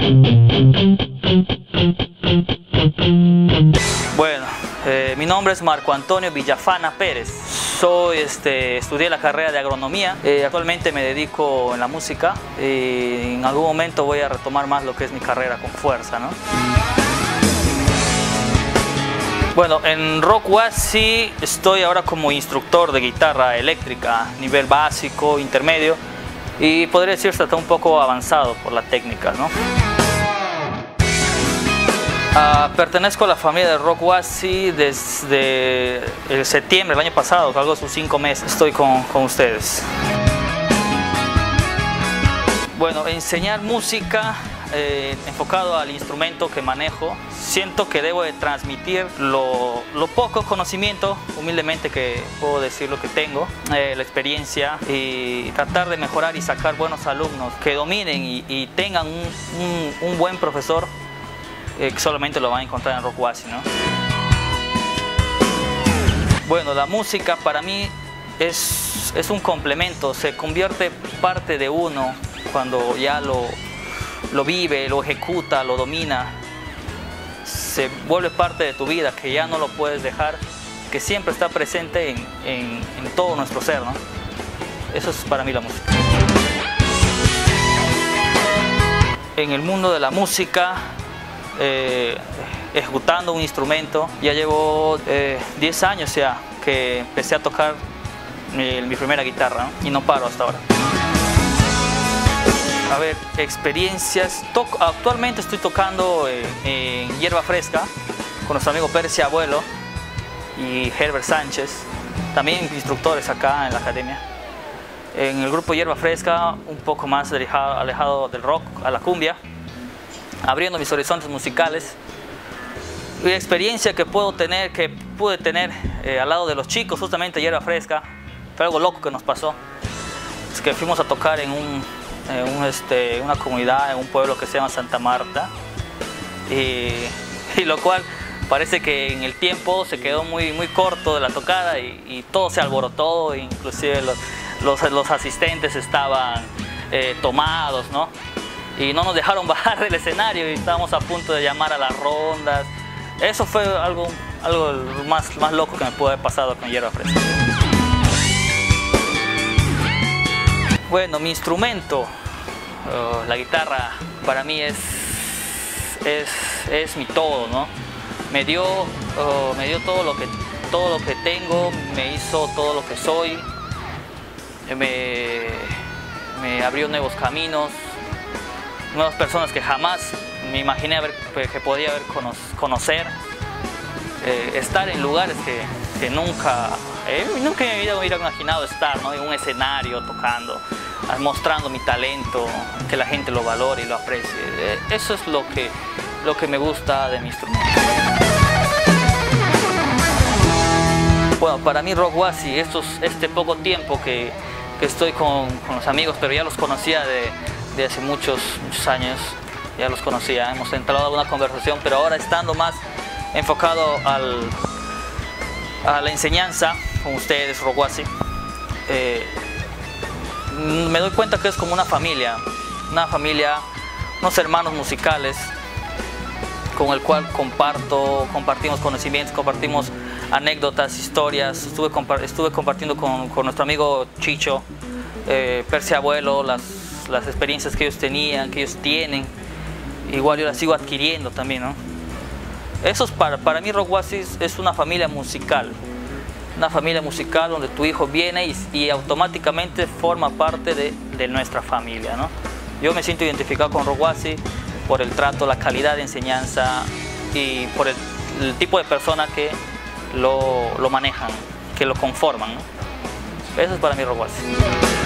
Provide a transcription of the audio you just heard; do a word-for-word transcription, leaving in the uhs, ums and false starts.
Bueno, eh, mi nombre es Marco Antonio Villafana Pérez. Soy, este, estudié la carrera de agronomía. Eh, actualmente me dedico en la música y en algún momento voy a retomar más lo que es mi carrera con fuerza, ¿no? Bueno, en Rock Oasis estoy ahora como instructor de guitarra eléctrica, nivel básico, intermedio, y podría decirse hasta un poco avanzado por la técnica, ¿no? Uh, pertenezco a la familia de Rock Oasis desde el septiembre del año pasado, algo de sus cinco meses estoy con, con ustedes. Bueno, enseñar música eh, enfocado al instrumento que manejo. Siento que debo de transmitir lo, lo poco conocimiento, humildemente, que puedo decir lo que tengo, eh, la experiencia, y tratar de mejorar y sacar buenos alumnos que dominen y, y tengan un, un, un buen profesor, eh, que solamente lo van a encontrar en Rock Oasis, ¿no? Bueno, la música para mí es, es un complemento, se convierte parte de uno cuando ya lo, lo vive, lo ejecuta, lo domina. Se vuelve parte de tu vida, que ya no lo puedes dejar, que siempre está presente en, en, en todo nuestro ser, ¿no? Eso es para mí la música. En el mundo de la música, eh, ejecutando un instrumento, ya llevo eh, diez años ya que empecé a tocar mi, mi primera guitarra, ¿no? Y no paro hasta ahora. A ver, experiencias. Toco, actualmente estoy tocando eh, en Hierba Fresca con nuestro amigo Percy Abuelo y Herbert Sánchez, también instructores acá en la academia. En el grupo Hierba Fresca, un poco más alejado, alejado del rock, a la cumbia, abriendo mis horizontes musicales. Y experiencia que puedo tener, que pude tener eh, al lado de los chicos, justamente Hierba Fresca, fue algo loco que nos pasó. Es que fuimos a tocar en un en un, este, una comunidad, en un pueblo que se llama Santa Marta, y, y lo cual parece que en el tiempo se quedó muy, muy corto de la tocada y, y todo se alborotó, inclusive los, los, los asistentes estaban eh, tomados, ¿no? Y no nos dejaron bajar del escenario y estábamos a punto de llamar a las rondas. Eso fue algo, algo más, más loco que me pudo haber pasado con Hierba Fresca. Bueno, mi instrumento, uh, la guitarra, para mí es, es, es mi todo, ¿no? Me dio, uh, me dio todo, lo que, todo lo que tengo, me hizo todo lo que soy, me, me abrió nuevos caminos, nuevas personas que jamás me imaginé haber, que podía haber cono conocer, eh, estar en lugares que, que nunca... Eh, nunca en mi vida me hubiera imaginado estar, ¿no? En un escenario tocando, mostrando mi talento, que la gente lo valore y lo aprecie. Eh, eso es lo que, lo que me gusta de mi instrumento. Bueno, para mí Rock Oasis, estos, este poco tiempo que, que estoy con, con los amigos, pero ya los conocía de, de hace muchos, muchos años, ya los conocía, hemos entablado una conversación, pero ahora estando más enfocado al, a la enseñanza, con ustedes, Rock Oasis, eh, me doy cuenta que es como una familia, una familia, unos hermanos musicales con el cual comparto, compartimos conocimientos, compartimos anécdotas, historias. Estuve, compa estuve compartiendo con, con nuestro amigo Chicho, eh, Percy Abuelo, las, las experiencias que ellos tenían, que ellos tienen. Igual yo las sigo adquiriendo también, ¿no? Eso es para, para mí Rock Oasis es una familia musical. Una familia musical donde tu hijo viene y, y automáticamente forma parte de, de nuestra familia, ¿no? Yo me siento identificado con Rock Oasis por el trato, la calidad de enseñanza y por el, el tipo de persona que lo, lo manejan, que lo conforman, ¿no? Eso es para mí Rock Oasis.